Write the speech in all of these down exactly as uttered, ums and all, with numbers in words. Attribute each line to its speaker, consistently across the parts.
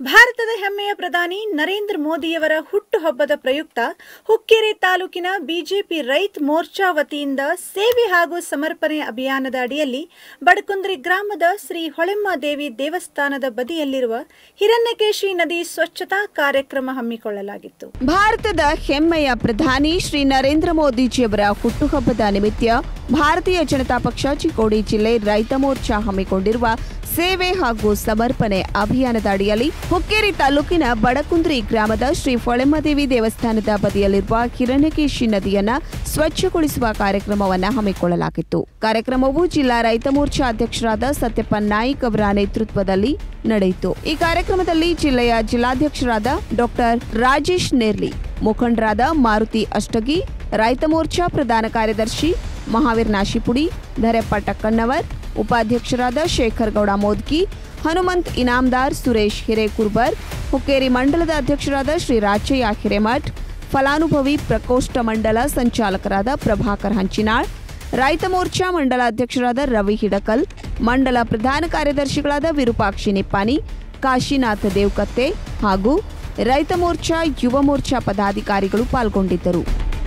Speaker 1: ಭಾರತದ ಹೆಮ್ಮೆಯ ಪ್ರಧಾನಿ ನರೇಂದ್ರ ಮೋದಿಯವರ ಹುಟ್ಟುಹಬ್ಬದ ಪ್ರಯುಕ್ತ ಹುಕ್ಕೇರಿ ತಾಲೂಕಿನ ಬಿಜೆಪಿ ರೈತ ಮೋರ್ಚಾ ವತಿಯಿಂದ ಸೇವೆ ಹಾಗೂ ಸಮರ್ಪಣೆ ಅಭಿಯಾನದ ಅಡಿಯಲ್ಲಿ ಬಡಕುಂದ್ರಿ ಗ್ರಾಮದ ಶ್ರೀ ಹೊಳೆಮ್ಮ ದೇವಿ ದೇವಸ್ಥಾನದ ಬದಿಯಲ್ಲಿರುವ ಹಿರಣ್ಯಕೇಶಿ ನದಿ ಸ್ವಚ್ಛತಾ ಕಾರ್ಯಕ್ರಮ ಹಮ್ಮಿಕೊಳ್ಳಲಾಗಿತ್ತು.
Speaker 2: ಭಾರತದ ಹೆಮ್ಮೆಯ ಪ್ರಧಾನಿ ಶ್ರೀ ನರೇಂದ್ರ ಮೋದಿಜಿಯವರ ಹುಟ್ಟುಹಬ್ಬದ ನಿಮಿತ್ತ ಭಾರತೀಯ ಜನತಾ ಪಕ್ಷ ಚಿಕ್ಕೋಡಿ ಜಿಲ್ಲೆ ರೈತ ಮೋರ್ಚಾ ಹಮ್ಮಿಕೊಂಡಿರುವ ಸೇವೆ ಹಾಗೂ ಸಮರ್ಪಣೆ ಅಭಿಯಾನದ ಅಡಿಯಲ್ಲಿ ಹುಕ್ಕೇರಿ ತಾಲೂಕಿನ ಬಡಕುಂದ್ರಿ ಗ್ರಾಮದ ಶ್ರೀ ಹೊಳೆಮ್ಮದೇವಿ ದೇವಸ್ಥಾನದ ಬದಿಯಲ್ಲಿರುವ ಹಿರಣ್ಯಕೇಶಿ ನದಿಯನ್ನ ಸ್ವಚ್ಛಗೊಳಿಸುವ ಕಾರ್ಯಕ್ರಮವನ್ನು ಹಮ್ಮಿಕೊಳ್ಳಲಾಗಿತ್ತು. ಕಾರ್ಯಕ್ರಮವು ಜಿಲ್ಲಾ ರೈತ ಮೋರ್ಚಾ ಅಧ್ಯಕ್ಷರಾದ ಸತ್ಯಪ್ಪ ನಾಯ್ಕ್ ಅವರ ನೇತೃತ್ವದಲ್ಲಿ ನಡೆಯಿತು. ಈ ಕಾರ್ಯಕ್ರಮದಲ್ಲಿ ಜಿಲ್ಲೆಯ ಜಿಲ್ಲಾಧ್ಯಕ್ಷರಾದ ಡಾಕ್ಟರ್ ರಾಜೇಶ್ ನೇರ್ಲಿ, ಮುಖಂಡರಾದ ಮಾರುತಿ ಅಷ್ಟಗಿ, ರೈತ ಮೋರ್ಚಾ ಪ್ರಧಾನ ಕಾರ್ಯದರ್ಶಿ ಮಹಾವೀರ್ ನಾಶಿಪುಡಿ, ಧರೆಪ್ಪ ಟಕ್ಕಣ್ಣವರ್, ಉಪಾಧ್ಯಕ್ಷರಾದ ಶೇಖರ್ ಗೌಡ ಮೋದ್ಕಿ, ಹನುಮಂತ್ ಇನಾಮದಾರ್, ಸುರೇಶ್ ಹಿರೇಕುರ್ಬರ್, ಹುಕ್ಕೇರಿ ಮಂಡಲದ ಅಧ್ಯಕ್ಷರಾದ ಶ್ರೀ ರಾಚಯ್ಯ ಹಿರೇಮಠ್, ಫಲಾನುಭವಿ ಪ್ರಕೋಷ್ಠ ಮಂಡಲ ಸಂಚಾಲಕರಾದ ಪ್ರಭಾಕರ್ ಹಂಚಿನಾಳ್, ರೈತ ಮೋರ್ಚಾ ಮಂಡಲ ಅಧ್ಯಕ್ಷರಾದ ರವಿ ಹಿಡಕಲ್, ಮಂಡಲ ಪ್ರಧಾನ ಕಾರ್ಯದರ್ಶಿಗಳಾದ ವಿರೂಪಾಕ್ಷಿ ನಿಪ್ಪಾನಿ, ಕಾಶಿನಾಥ ದೇವಕತ್ತೆ ಹಾಗೂ ರೈತ ಮೋರ್ಚಾ ಯುವ ಮೋರ್ಚಾ ಪದಾಧಿಕಾರಿಗಳು ಪಾಲ್ಗೊಂಡಿದ್ದರು.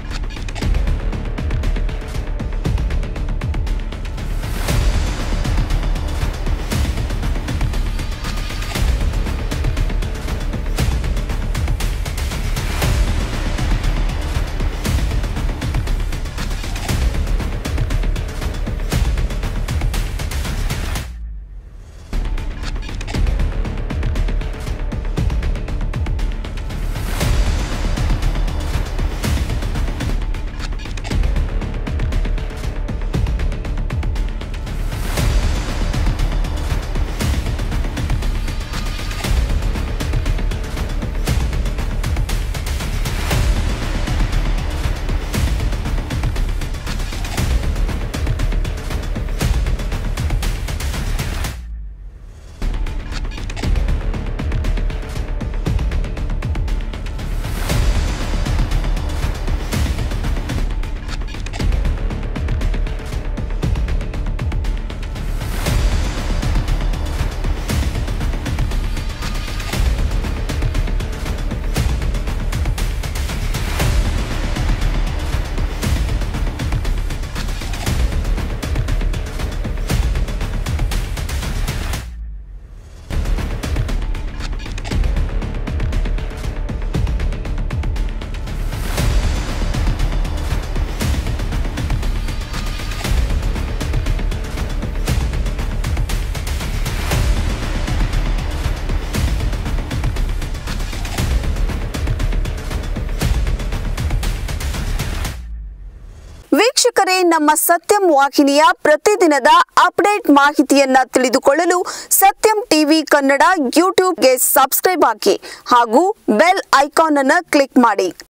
Speaker 2: ವೀಕ್ಷಕರೇ, ನಮ್ಮ ಸತ್ಯಂ ವಾಹಿನಿಯ ಪ್ರತಿದಿನದ ಅಪ್ಡೇಟ್ ಮಾಹಿತಿಯನ್ನ ತಿಳಿದುಕೊಳ್ಳಲು ಸತ್ಯಂ ಟಿವಿ ಕನ್ನಡ ಯೂಟ್ಯೂಬ್ಗೆ ಸಬ್ಸ್ಕ್ರೈಬ್ ಆಗಿ ಹಾಗೂ ಬೆಲ್ ಐಕಾನ್ ಅನ್ನು ಕ್ಲಿಕ್ ಮಾಡಿ.